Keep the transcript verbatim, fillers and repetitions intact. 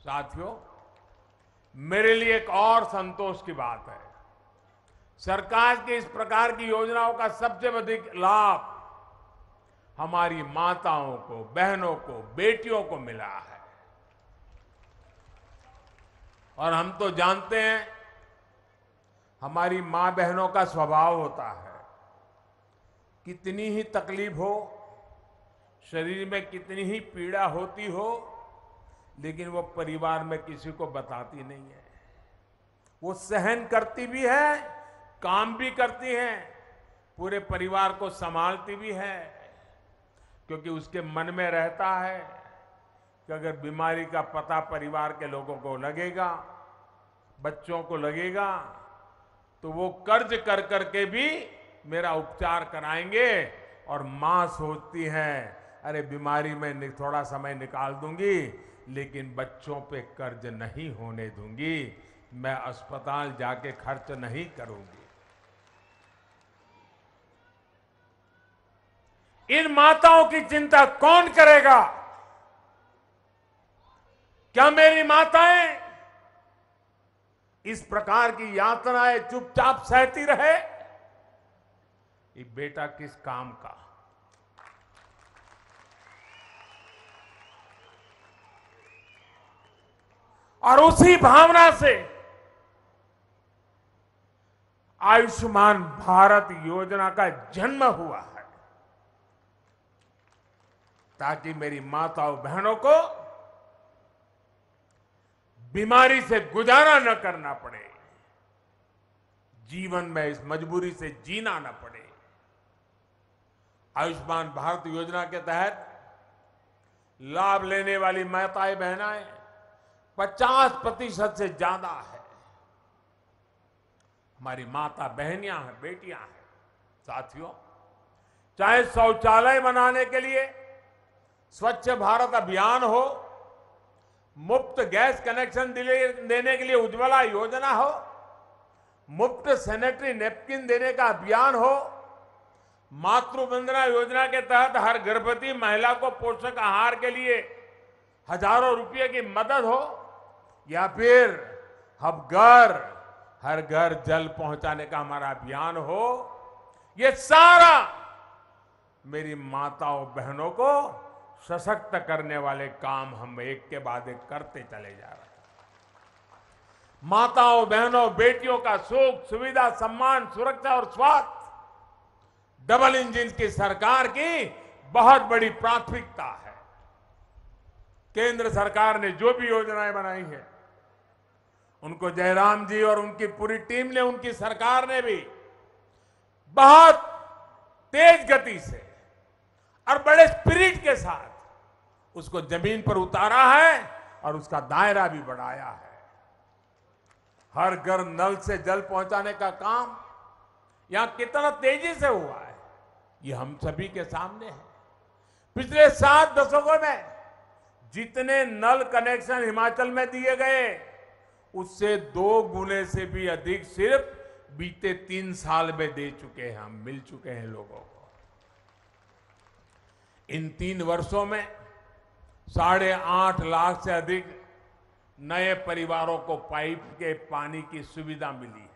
साथियों, मेरे लिए एक और संतोष की बात है, सरकार की इस प्रकार की योजनाओं का सबसे अधिक लाभ हमारी माताओं को, बहनों को, बेटियों को मिला है। और हम तो जानते हैं, हमारी मां बहनों का स्वभाव होता है, कितनी ही तकलीफ हो, शरीर में कितनी ही पीड़ा होती हो, लेकिन वो परिवार में किसी को बताती नहीं है। वो सहन करती भी है, काम भी करती हैं, पूरे परिवार को संभालती भी है, क्योंकि उसके मन में रहता है कि अगर बीमारी का पता परिवार के लोगों को लगेगा, बच्चों को लगेगा, तो वो कर्ज कर करके भी मेरा उपचार कराएंगे। और मां सोचती है, अरे बीमारी में थोड़ा समय निकाल दूंगी, लेकिन बच्चों पे कर्ज नहीं होने दूंगी, मैं अस्पताल जाके खर्च नहीं करूंगी। इन माताओं की चिंता कौन करेगा? क्या मेरी माताएं इस प्रकार की यातनाएं चुपचाप सहती रहे? ये बेटा किस काम का? और उसी भावना से आयुष्मान भारत योजना का जन्म हुआ है, ताकि मेरी माताओं बहनों को बीमारी से गुजारा न करना पड़े, जीवन में इस मजबूरी से जीना न पड़े। आयुष्मान भारत योजना के तहत लाभ लेने वाली माताएं बहनाएं पचास प्रतिशत से ज्यादा है हमारी माता बहनियां हैं, बेटियां हैं। साथियों, चाहे शौचालय बनाने के लिए स्वच्छ भारत अभियान हो, मुफ्त गैस कनेक्शन देने के लिए उज्ज्वला योजना हो, मुफ्त सैनिटरी नैपकिन देने का अभियान हो, मातृ वंदना योजना के तहत हर गर्भवती महिला को पोषक आहार के लिए हजारों रुपए की मदद हो, या फिर हम घर हर घर जल पहुंचाने का हमारा अभियान हो, ये सारा मेरी माताओं बहनों को सशक्त करने वाले काम हम एक के बाद एक करते चले जा रहे हैं। माताओं बहनों बेटियों का सुख, सुविधा, सम्मान, सुरक्षा और स्वास्थ्य डबल इंजन की सरकार की बहुत बड़ी प्राथमिकता है। केंद्र सरकार ने जो भी योजनाएं बनाई हैं, उनको जयराम जी और उनकी पूरी टीम ने, उनकी सरकार ने भी बहुत तेज गति से और बड़े स्पिरिट के साथ उसको जमीन पर उतारा है और उसका दायरा भी बढ़ाया है। हर घर नल से जल पहुंचाने का काम यहां कितना तेजी से हुआ है, ये हम सभी के सामने है। पिछले सात दशकों में जितने नल कनेक्शन हिमाचल में दिए गए, उससे दो गुने से भी अधिक सिर्फ बीते तीन साल में दे चुके हैं, हम मिल चुके हैं लोगों को। इन तीन वर्षों में साढ़े आठ लाख से अधिक नए परिवारों को पाइप के पानी की सुविधा मिली है।